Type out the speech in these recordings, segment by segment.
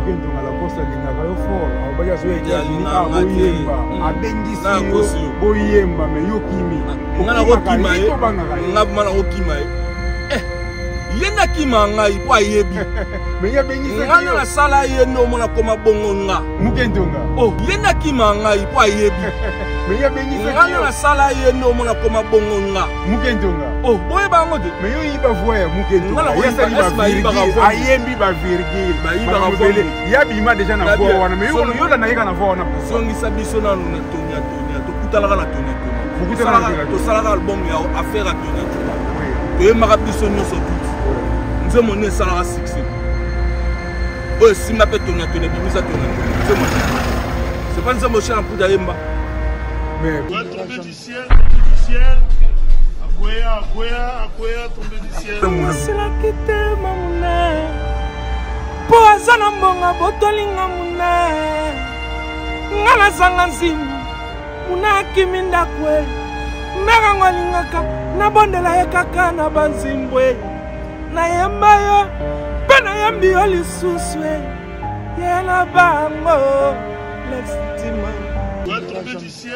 Mukendo à la Costa Lingaka yo fort. Abaya zo États-Unis aboyemba. Abengisi yo boyemba mais yo kimi. Ngana ko kima ye. Ngabana ko kima ye. Yena kima ngai po ayebi. Mais ya bengisi ngana na sala ye no mona koma bongo nga. Mukendo nga. Oh, yena kima ngai po ayebi. Mais ya bengisi ngana na sala ye no mona koma bongo nga. Mukendo nga. Oh, boye bango de. Mais yo yiba voya Mukendo. Ya sali ba virgule. Ayembi ba virgule. Ba yiba ka voya. Ya bima déjà na voya wana. Mais yo na yeka na voya wana. Songisa biso na no Tonia to kutalaka na Tonia. To sala album ya affaire à Tonia. To yema biso nyoso tout. Nous sommes monnaie salaire succès. Oh, si ma pète Tonia, bimisa Tonia. C'est pas nous sommes cher pour d'aïmba. Mais tomber du ciel, Akoya, tomber du ciel. C'est la quitte mamouna. Poza na mbonga botolinga muna. Ngala sanga nzimu. Muna kiminda kwe. Mera ngolingaka na bondela yekaka na banzimbwe. Na yamba yo, pena yambi yo lisuswe. Yena bango, l'estima. Tomber du ciel,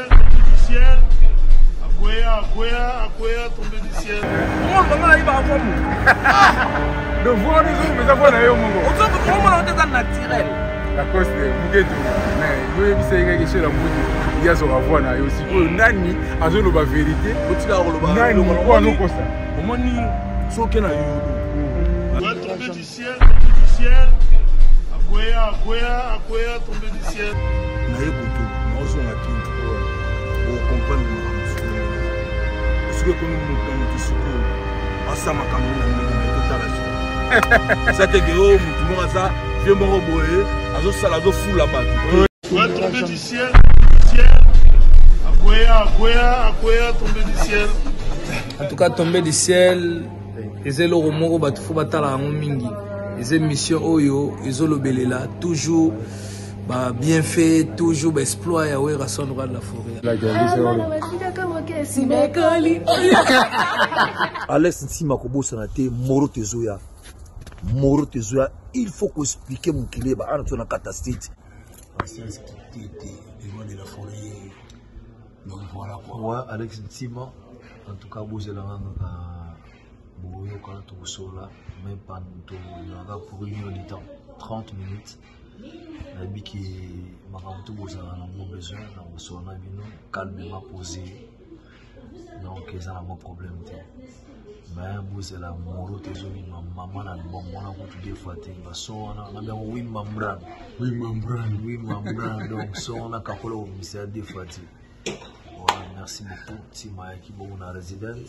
Akoya, tomber du ciel. Moi, comment il va avoir de voir les autres, mais avoir d'ailleurs mon gars. On sent que comment on est naturel. La cause de Mukendo, mais yo ebisa yeka chez la mbutu. Il y a son avoir na yo siko nani azolo ba vérité. Nani kwa no kosa. Comment ni soke na yo. Tomber du ciel, Akoya, tomber du ciel. Na yekoto, na ozo na kintu. O comprendre mo musuko. Musuko ko no mutango tisuko. Asa makambo na ndenge to tala. Ça te geo mutu mo asa, vieux mo boye, azo sala zo fou la batu. Tomber du ciel, Akoya, tomber du ciel. En tout cas, tomber du ciel. Les éloges moko batufu batala yango mingi. Les émissions oyo, les olobelela toujours bien fait, toujours exploit ya wera son roi de la forêt. Alex Ntima kobosa na te Moro Tezoya. Il faut qu'on explique mon qu'il est ba ana catastrophe. Ancien scripté devant de la forêt. Donc voilà quoi. Ouais, Alex Ntima en tout cas vous allez Boyo quand tu sola même pas pour une heure de temps 30 minutes la bi qui m'a tout besoin besoin dans son abino calmement posé donc ils ont un problème mais vous c'est la Moro Tezoni maman na bon mona ko tu défaté ba so na bien oui membran donc so na kakolo monsieur défaté. Voilà, merci beaucoup Tima qui bon na résidence.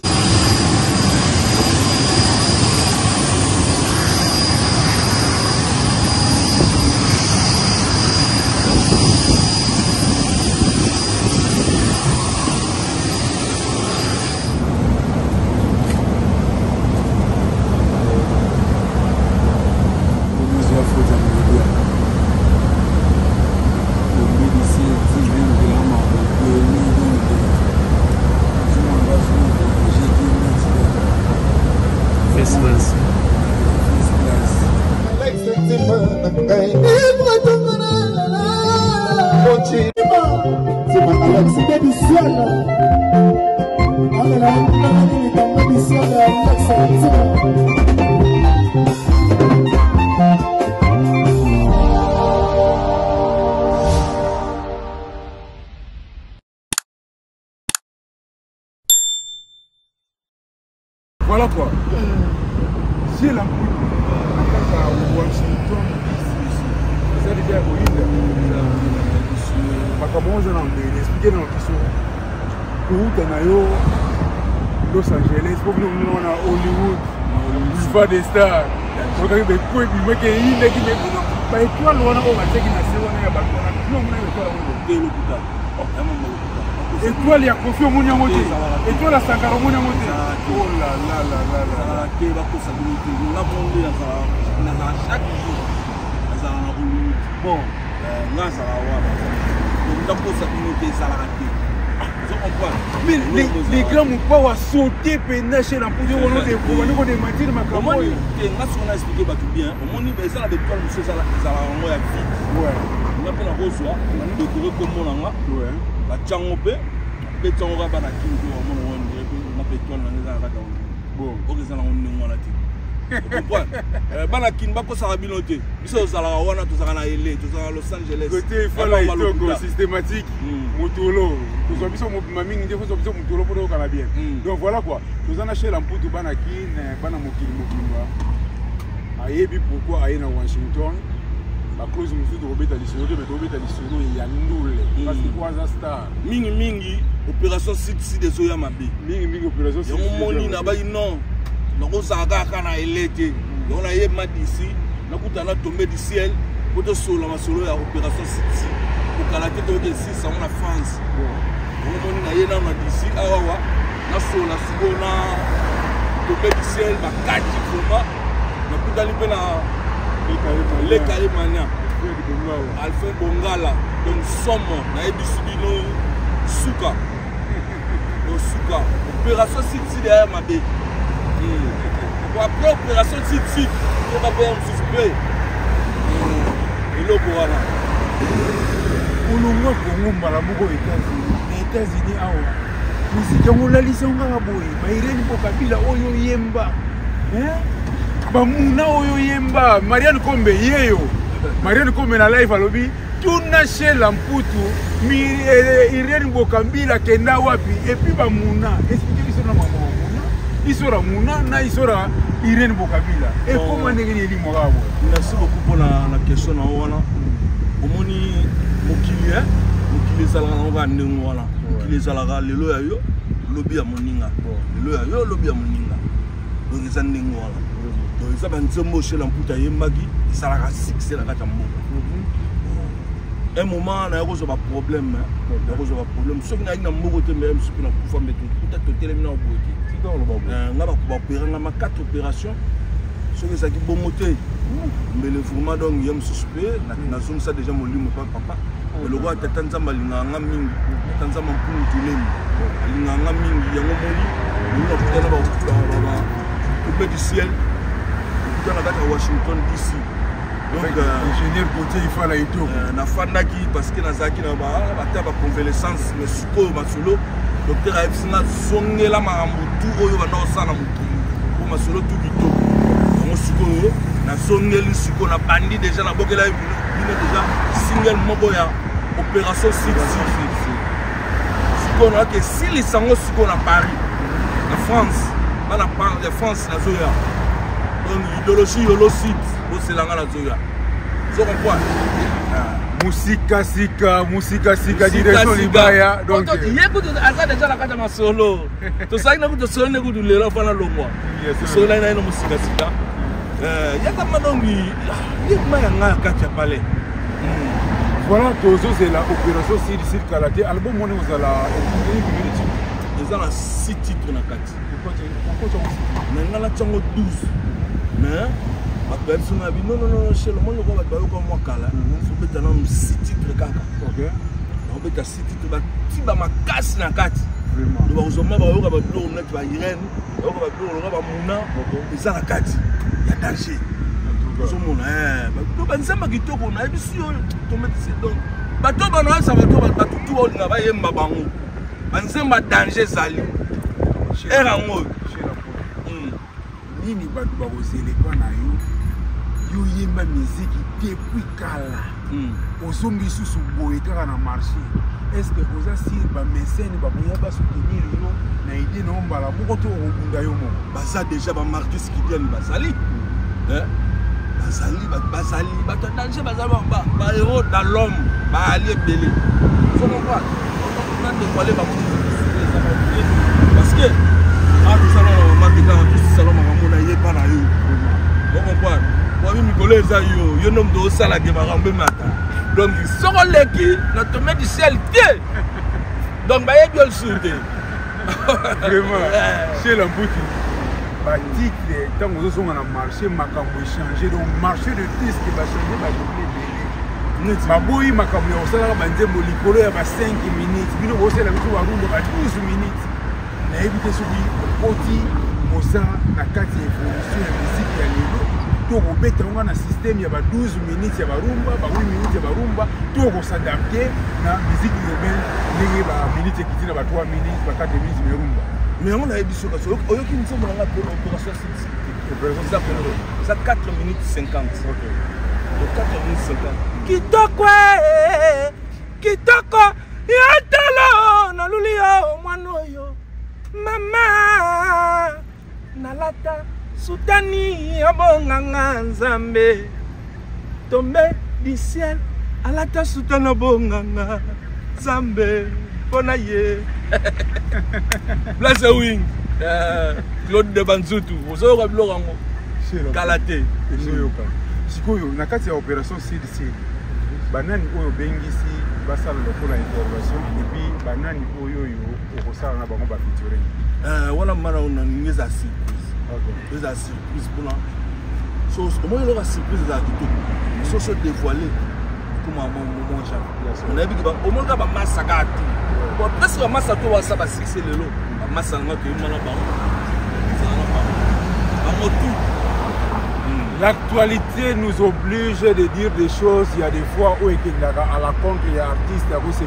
Voilà quoi. Si la Washington, ça veut dire expliquer dans la question Los Angeles, Hollywood, Boulevard des Stars. Étoile ya Kofi Omoni Moté. Étoile la Sankara Omoni Moté. Oh là là là là là. Qui va possibilité la bombe na chaque jour. Ça na bon, là ça va voir. Donc possibilité ça la raté. Mais les grands m'ont pas sauté pendant chez la poudre, on a des matières, ma campagne. On a expliqué bien. On a ça avec toi, monsieur, ça a vite. Ouais. On a fait la rose, on a décoré comme on a. Ouais. La tchangopé, les tchangopé, on a fait toi, on a fait bon, on a fait banakin bako sarabinote biso zala wana to zala na LA to zala Los Angeles côté il faut la itoko systématique mutolo to zo biso mamingi ndeko zo biso mutolo pour kana bien donc voilà quoi to zana chez lamputu banakin bana mokili mokimba ayebi pourquoi aye na Washington la cause musu to robeta lisoro mais to robeta lisoro ya ndule parce que quoi za star mingi opération site des oya mabe mingi opération site yo moni na ba non on s'en va quand on a été, on a eu d'ici, on a tombé du ciel, pour te sauver la solo à opération City, pour qu'à la tête de 6 on a France. On a eu d'ici, on a sauvé la seconde, tombé du ciel, on a 4 combats, on a pu aller dans les Calémania, Alpha Bongala, donc somme, on a eu Bisubino, Souka, opération City derrière ma baie. Après opération Titi, on va faire un suspect. Et là, voilà. Pour nous, on va aux États-Unis. Musique, on l'a lisé, on va boire. Mais il est Kabila, Oyo Yemba. Bamuna Oyo Yemba. Marianne Kombe, Yeyo. Marianne Kombe na live à lobby. Tout n'a chez l'amputu. Irene Bokambila, Kenda Wapi. Et puis Bamuna. Expliquez-moi sur la maman. Isora Mouna, na Isora Irene Bokabila. Et comment est-ce que vous avez merci beaucoup pour la question. Omoni Mokilia, Mokilia Zalanga, Nengola, Mokilia Zalaga, le loyo, lobby à Moninga. Le loyo, lobby à Moninga. Donc ils sont Nengola. Donc ils ont un mot chez l'amputa Yemagi, et ça la c'est la Gatambo. Un moment, on a un problème. Ceux qui n'ont pas de problème, ceux qui n'ont pas de problème, on a opéré 4 opérations. Ceux qui ont bon moté, mais le fourma donc il y a un suspect. La zone ça déjà mon lit mon papa. Mais le roi de Tanzama l'inganga mingi, Tanzama pour nous l'inganga mingi, il y a mon lit. Nous avons fait du ciel. Nous avons fait à Washington DC. Donc ingénieur côté il faut la ito. Na fandaki parce que nazaki na ba convalescence mais suko masolo. Docteur a fait zongela mamutu oyo bana osala mutu ko masolo tout bito on suko na zongeli suko na bandi déjà na bokela bino déjà single moko ya opération City suko na que si les sango suko na Paris na France na part de France na zoya donc idéologie yolo site au selanga na zoya so comprendre. Musika sika direction libaya donc yeko aza déjà la kata masolo to sai na ku to solo ne ku dulela fana longwa solo na ino musika sika yaka madongi yema nga kata pale voilà tozo c'est la opération Sidi Kalaté album on est aux la ils ont 6 titres na kati na ngala chango 12 mais non, chez le monde, on va comme moi, Kala. On peut avoir 6 titres. Ok. On peut avoir 6 titres. Si on a casse na kati. Vraiment. On va avoir Irène, on va avoir Mouna. Et ça, la kati. Il y a danger. Donc, ça m'a dit que on a vu si on tombe donc. Bateau, ça va tout on va y mabango. On a danger sali. Erango. Nini batu ba ozelepa na yo. Yo yemba musique depuis kala. Ozombi susu boye kaka na marché. Est-ce que oza si ba mécène ba boya ba soutenir yo na idée na mbala moko to obunda yo mo. Baza déjà ba marquis qui viennent basali. Basali ba danger bazali ba héros dans l'homme ba allié belé. Faut comprendre. On a dévoilé ba parce que nous allons marquer dans tout salon maman na yeba na yo. Vous comprenez? Moi mi collègue ça yo nom de sala ke marambe mata. Donc soko leki na tomber du ciel té. Donc ba yebi le sourde. Vraiment chez l'amputu. Ba titre tant que nous sommes na marché makambo changer donc marché de disque va changer ba journée belé. baboyi makambo ya kosalaka banzembo likolo ya ba 5 minutes bino bosala biso barumba ba 12 minutes nayebi te soki okoti moza na kati ya évolution ya miziki ya lelo to kobeta yango na système ya ba 12 minutes ya barumba ba 8 minutes ya barumba to kosadapte na miziki urbaine ndenge ba minutes ekiti na ba 3 minutes ba 4 minutes ya rumba mais yango nayebi so kasi oyoki nzembo nanga opération ça 4 minutes 50 ok 4 minutes 50 kitoko kitoko yatalo naluli yo mwana oyo mama nalata sutani abonganga nzambe tombe du ciel alata sutana bonganga nzambe pona ye place wing Claude de Banzutu ozoyoka biloko yango kalate ezoyoka sikoyo na kati ya opération CDC banani oyo bengisi basala lokola intervention epi banani oyo okosala na bango bafeaturing wana mana ona ngeza surprise eza surprise mpona omoi eloko ya surprise ezala kitoko soso dévoilé comme un moment jamais on a vu que au moins ba massa gatu bon presque ba massa to wasa ba succès lelo ba massa nga to imana ba l'actualité nous oblige de dire des choses. Il y a des fois où il y a à la contre il y a artistes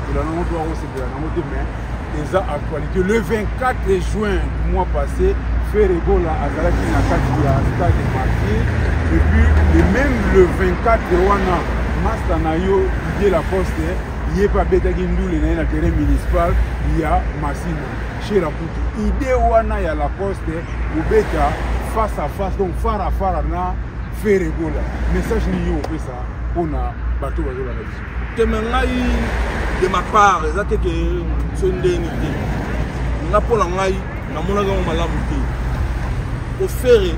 mais actualité le 24 juin du mois passé Ferrebola a Zalaki na kati ya stade de Marseille et puis même le 24 wana Master Nayo Didier Lacoste il y a pas betaki ndule na terrain municipal il y a Massina chez la Poutou idée wana ya Lacoste ubeta face à face donc fara na Ferrebola message ni yo pesa pona bato bazola na biso temengai de ma part ezate que sondeni te na pona ngai na mona ga malamu te au faire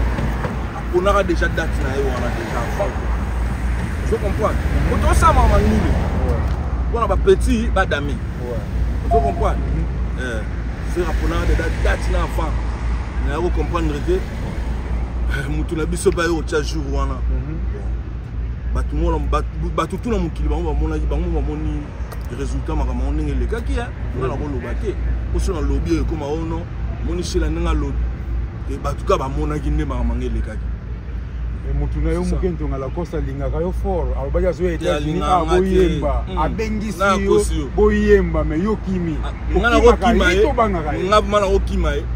on aura déjà date na yo wana déjà je comprends autant ça m'a manulu on a pas petit ba dami je comprends c'est rapona de date na enfant na yo comprendre que mutu na biso ba yo tia jour wana batu mona batu tuna mukili bango bamona bango bamoni résultat makama ndenge lekaki ya na la koloba te oso na lobby ekoma ono moni shela ndenge lobby e batu ka bamona ki nde makama ngelekaki e mutu na yo mukento ngala kosa lingaka yo fort alobaki zo États-Unis boyemba abengisi yo boyemba me yo kimi ngana ko kima e ngaba mana ko kima e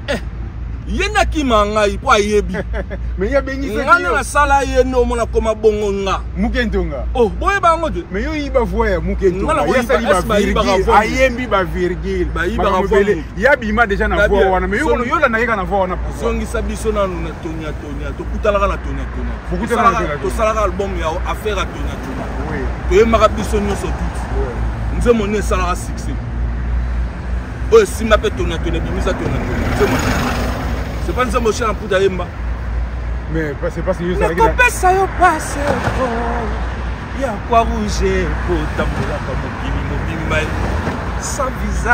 yena kima ngai po ayebi me ya bengisi ngana na sala ye no mona koma bongo nga mukento nga oh boye bango de me yo yiba voya mukento ya sali ba virgule ayembi ba virgule ba yiba ka voya ya bima déjà na voix wana me yo la na yeka na voix wana songisa biso na tonya to kutalaka na tonya to salaka album ya affaire à tonya oui to yemaka biso nyonso tout nze moni salaka succès oyo simba pe tonya bimisa tonya c'est pas nzembo chez la pouta yemba mais c'est pas sérieux ça ne kopesa yo passe ya kwa rouge pour tambola comme mobimba sans visa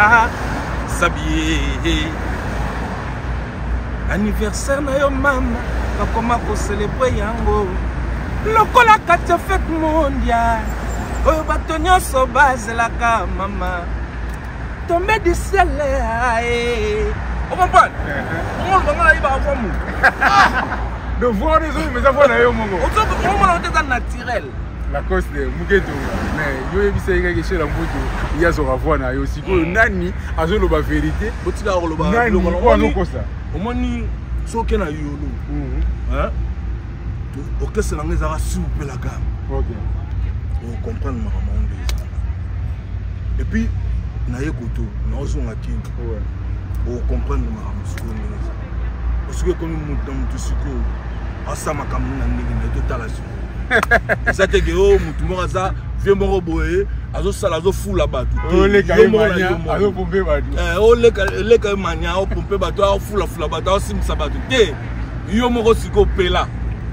sabier anniversaire na yo mama bakoma ko célébrer yango lokola kati fête mondiale oyo bato nyonso bazelaka mama tombe du ciel on comprend on va y avoir mon de voir les autres mais ça va yo mongo on est naturel la cause de muketo mais yo ebisa yeka chez la mboto ya zo ravoir na yo siko nani azolo ba vérité botika ko loba nani ko ça omoni soke na yolo hein OK c'est langue za soupe la gamme OK on comprend ma maman et puis na yekoto na ozonga kinga ouais on comprend le maramousko parce que comme nous dans tout ce que asa makamuna ndenge total la ça te que oh mutu moraza vie moko boye azo sala azo fula batu oh le kaimanya azo pomper batu oh le kaimanya o pomper batu o fula batu o simsa batu te yo moko siko pela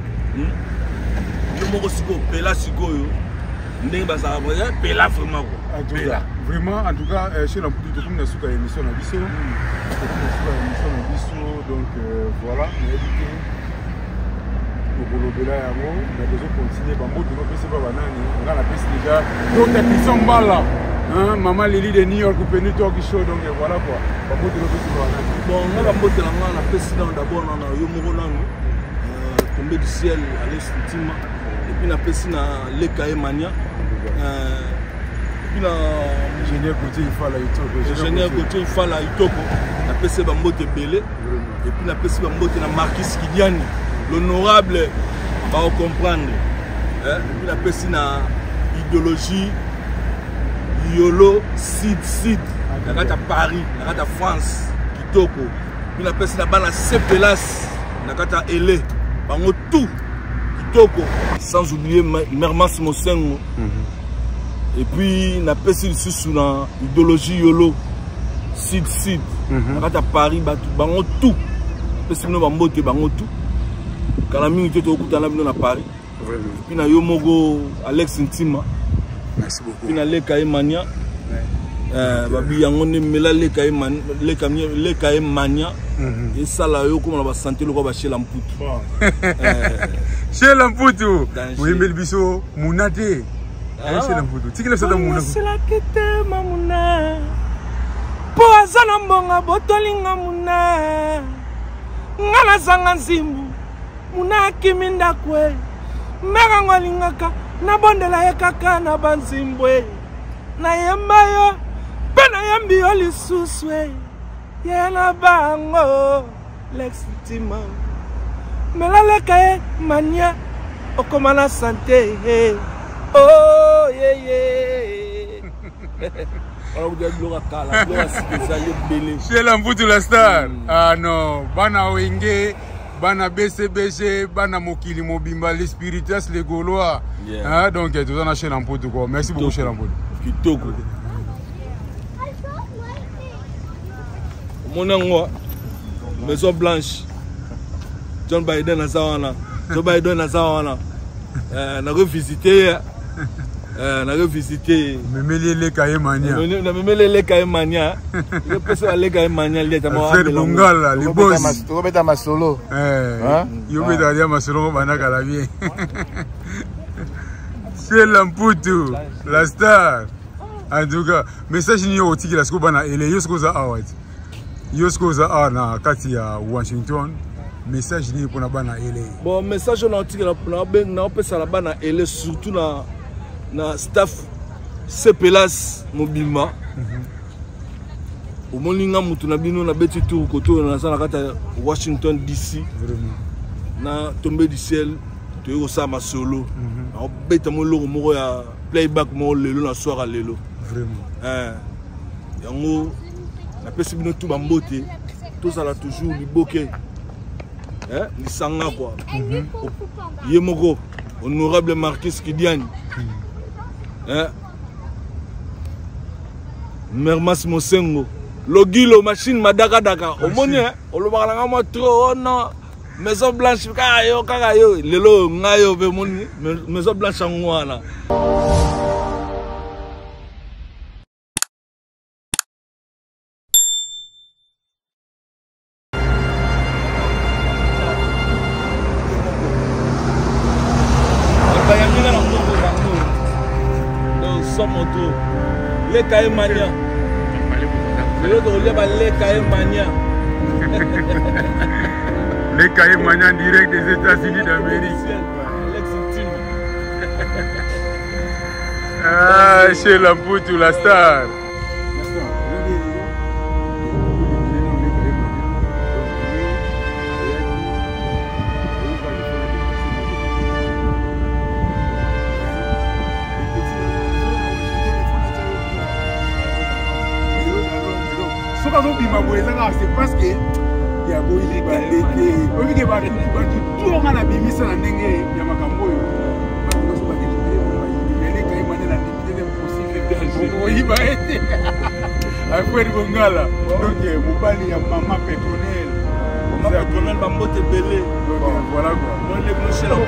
yo moko siko pela siko yo ndenge basala boye pela vraiment pela vraiment en tout cas chez la petite comme na suka émission na biso donc voilà on a dit que pour le bela yango on a besoin de signé Bambote, on peut se faire banani, on a la piste déjà. Donc Christian Mbala, Maman Lily de New York, Penny Talk Show, donc voilà quoi. Bambote, on peut se faire banani. Bon, on a Bambote là, on a la piste d'abord, on a Yomoro Nango, Tombé du ciel, Alex Ntima, et puis on a piste dans Lekae Mania. Et puis ingénieur Gauthier Ifala Itoko. Ingénieur Gauthier Ifala Itoko, on a piste Bambote Belé, et puis on a piste Bambote dans Marquis Kidiani, l'honorable. Va comprendre. Et puis la personne a idéologie, Yolo, Sid, la à Paris, la à France, Kitoko. Puis la personne a la Cepelas, la à Elé, bango tout, Kitoko. Sans oublier Mermas Mosengo. Et puis la personne sous la idéologie Yolo, Sid, la à Paris, bango tout. Personne n'a pas bango tout. Quand la minute est au coup de Paris, puis na Yomogo Alex Ntima. Merci beaucoup. Puis na Lekae Mania. Babi yangone mela Lekae Mania. Et ça là yo comme on va sentir le quoi chez Lamputu. Chez Lamputu. Oui mais biso munate. Chez Lamputu. Tikile ça dans muna. C'est la kete mamuna. Po azana mbonga botolinga muna. Ngala zanga nzimbu. Muna kiminda kwe mega ngolingaka na bondela yekaka na banzimbwe na yembayo pena yambi oli suswe yana bango l'extima melaleka mania okomana santé oh yeah chez Lamputu la star. Ah non, bana wenge bana BCBG, bana mokili mobimba, les spiritus, les Gaulois. Yeah. Donc, tout ça, chez Lamputu. Merci beaucoup, chez Lamputu. Kitoko. Mon angwa, Maison Blanche. John Biden a Zawana. Joe Biden a Zawana. On a revisité. On a revisité. Memele Lekae Mania. Memele Lekae Mania. Je pense à Lekae Mania. Frère Bongala, les boss. Tu vas mettre ma solo. Yo vais d'aller ma solo, banaka la vie. C'est Lamputu, la star. En tout cas, message ni au tiki la scoop bana ele yosko za awat. Yosko za a na kati ya Washington. Message ni pour na bana ele. Bon, message on a tiki na opesa la bana ele surtout na staff Cepelas Mobima. Au moninga mutu na bino na beti tour koto na sana kata Washington DC. Vraiment. Na Tombé du ciel, tu es au sama solo. Na beta mo lo mo ya playback mo lelo na soir à lelo. Vraiment. Yango na pesi bino tout bambote. Tout ça là toujours liboke. Ni sanga quoi. Yemoko honorable Marquis Kidiani. Mermas Mosengo Logilo machine madaka daka omoni olobaka nga trop non Maison Blanche kaka yo lelo ngayo be moni Maison Blanche ngwana Lekae Mania. Lekae Mania. Lekae Mania direct des États-Unis d'Amérique. Ah, chez Lamputu, la star. C'est parce que il y a beaucoup de tout le monde a mis ça dans ndenge ya makambo yo bato ba mais les kay manela limité possible oui ba été après Bongala donc mobali ya maman pétrolière bambote belé voilà quoi moi les clocher la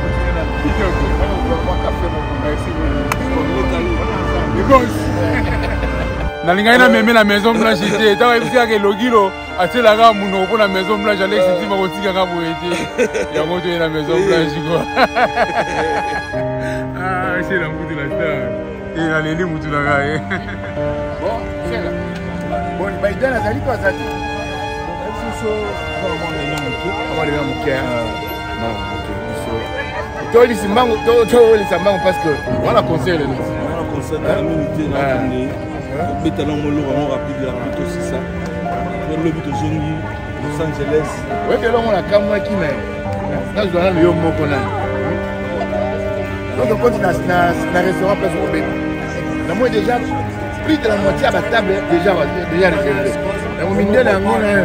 merci nalingai na meme na maison blanche te tawa ibisa ke logilo atela ga muno ko na maison blanche Alex Ntima ko tika ga boete ya moto na maison blanche ko ah c'est la mutu la star et la leli mutu la ga bon c'est là bon Biden azali ko azali so on va mon cœur non OK so to li simbango to li simbango parce que voilà conseil le conseil la minute na ndé betana molo vraiment rapide aussi ça le but de Zongi Los Angeles ouais que l'on a kamwa qui mais na zona le yo moko na donc quand na restaurant place au bec la moi déjà plus de la moitié à la table déjà réservé la mine la ngona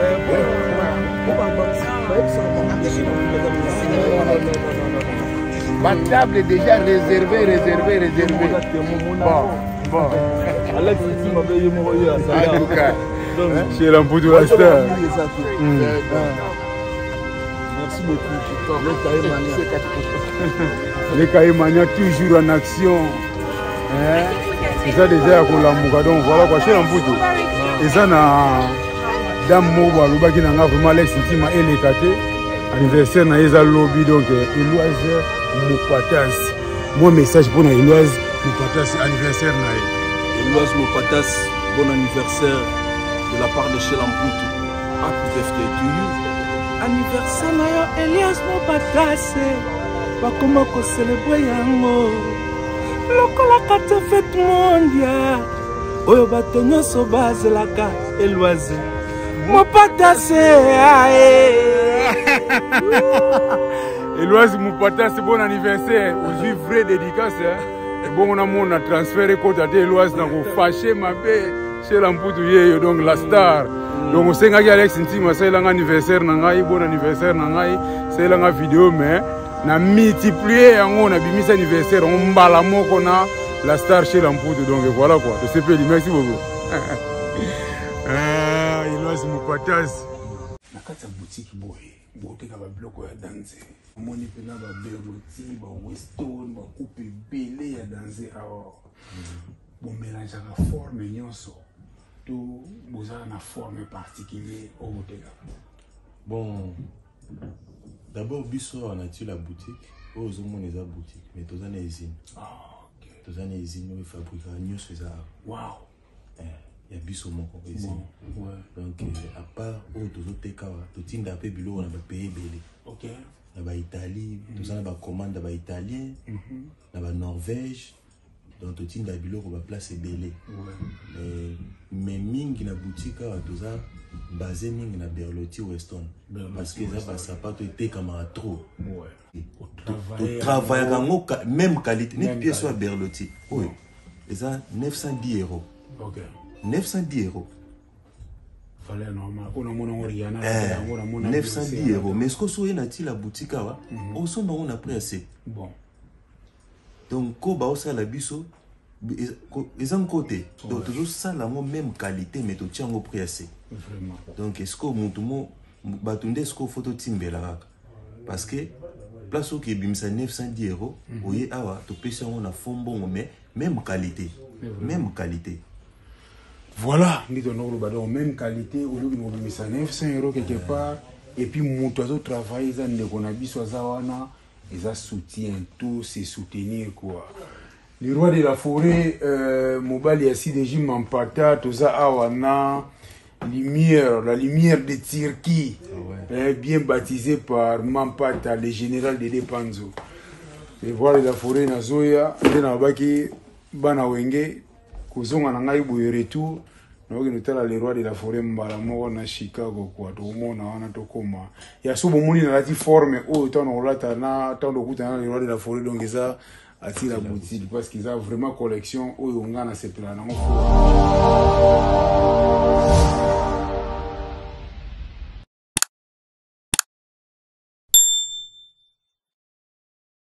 ma table est déjà réservée. Bon. Alex Ntima veille mourir à ça. En tout cas, chez l'ampoule de la star. Merci beaucoup. Les Caïmania toujours en action. C'est ça déjà pour la mouka. Donc voilà quoi, chez l'ampoule. Et ça, Dame Mouba, le baki n'a vraiment Alex Ntima et les Kate. Anniversaire na eza lobby donc Eloise Mopatas. Mon message pour Eloise Mopatas anniversaire na Eloise Mopatas, bon anniversaire de la part de Shell Amputu. Happy birthday to you. Anniversaire na yo Elias Mopatas. Ba comment ko célébrer yango. Lokola kata fête mondiale. Oyo bato nyonso bazelaka Eloise Mopatas Eloise Mopatas, bon anniversaire. Aujourd'hui, vrai dédicace. Bon, on a transféré côté de Eloise, on a fâché ma paix chez l'ampoule, donc la star. Donc, on sait que Alex Ntima, c'est l'anniversaire, bon anniversaire, c'est la vidéo, mais on a multiplié, on a mis cet anniversaire, on a la star chez l'ampoule. Donc, voilà quoi. Je sais pas, merci beaucoup. Eloise Mopatas. Nakati ya boutique boy boteka ba biloko ya danse omoni pena ba berloti ba weston ba coupe belé ya danse awa bon mélange la forme nyonso to bozala na forme particulier au boteka bon d'abord biso on a tué la boutique aux hommes les boutique mais tous en usine OK tous en usine où ils fabriquent nyonso ça wow il y a biso moko ici donc à part au tozoteka totinda pe bilo na ba pays belé OK na ba Italie tous na ba commande ba italien na ba Norvège donc totinda bilo ko ba place belé mais mingi na boutique toza basé mingi na Berlotti Weston parce que ça ba sapato était comme trop to travailler kango même qualité ni pièce à Berlotti oui et ça 910 €. OK 910 €. Fallait normal. On a mon Rihanna. 910 €. Mais ce que soit na la boutique là, on s'en on a pris assez. Bon. Donc ko ba osa la biso ils ont côté. Donc toujours ça la même qualité mais to tiango prix assez. Vraiment. Donc est-ce que mutumo batunde est-ce que photo timbela parce que place au qui bimsa 910 €, oye awa to pesa on a fond bon mais même qualité. Même qualité. Voilà, nous même qualité, au lieu de nous mettre 900 € quelque part, et puis mon oiseau travail, ils ont soutien, tout c'est soutenir quoi. Le roi de la forêt, Mobali Assi de Jim Mampata, tout ça, awana, lumière, la lumière de Turquie, bien baptisé par Mampata, le général de Depanzo. Le roi de la forêt, Nazoya, Denabaki, Banawenge, Kozonga nangai boye retour noki notala le roi de la forêt mbala moko na Chicago kwa to mona wana to koma ya subo muni na lati forme o tano olata na tando kuta na le roi de la forêt donc ça attire la boutique parce qu'ils a vraiment collection o yonga na sepela na